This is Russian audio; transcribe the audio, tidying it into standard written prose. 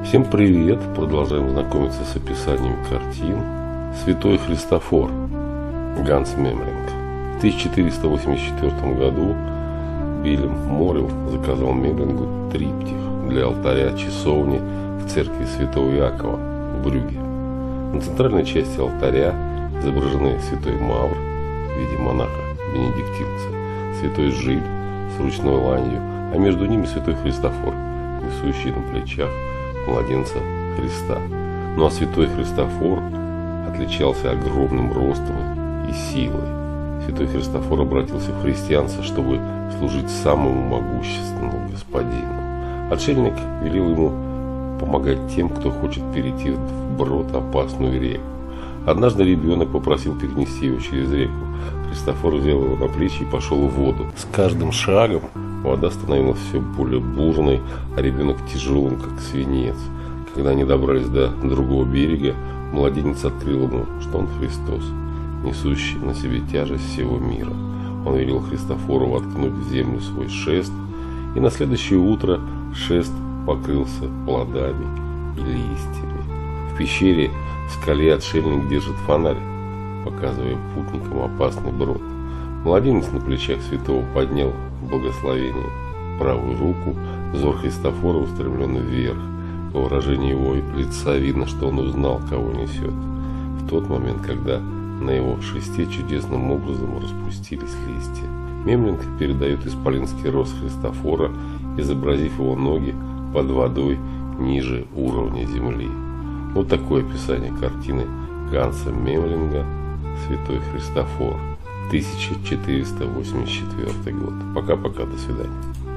Всем привет! Продолжаем знакомиться с описанием картин. Святой Христофор, Ганс Мемлинг. В 1484 году Вильям Морил заказал Мемлингу триптих для алтаря часовни в церкви Святого Иакова в Брюгге. На центральной части алтаря изображены святой Мавр в виде монаха-бенедиктинца, святой Жиль с ручной ланью, а между ними святой Христофор, несущий на плечах младенца Христа. Ну а святой Христофор отличался огромным ростом и силой. Святой Христофор обратился в христианство, чтобы служить самому могущественному господину. Отшельник велел ему помогать тем, кто хочет перейти вброд опасную реку. Однажды ребенок попросил перенести его через реку. Христофор взял его на плечи и пошел в воду. С каждым шагом вода становилась все более бурной, а ребенок тяжелым, как свинец. Когда они добрались до другого берега, младенец открыл ему, что он Христос, несущий на себе тяжесть всего мира. Он велел Христофору воткнуть в землю свой шест, и на следующее утро шест покрылся плодами и листьями. В пещере в скале отшельник держит фонарь, показывая путникам опасный брод. Младенец на плечах святого поднял благословение правую руку, взор Христофора устремлен вверх. По выражению его лица видно, что он узнал, кого несет. В тот момент, когда на его шесте чудесным образом распустились листья. Мемлинг передает исполинский рост Христофора, изобразив его ноги под водой ниже уровня земли. Вот такое описание картины Ганса Мемлинга «Святой Христофор», 1484 год. Пока-пока, до свидания.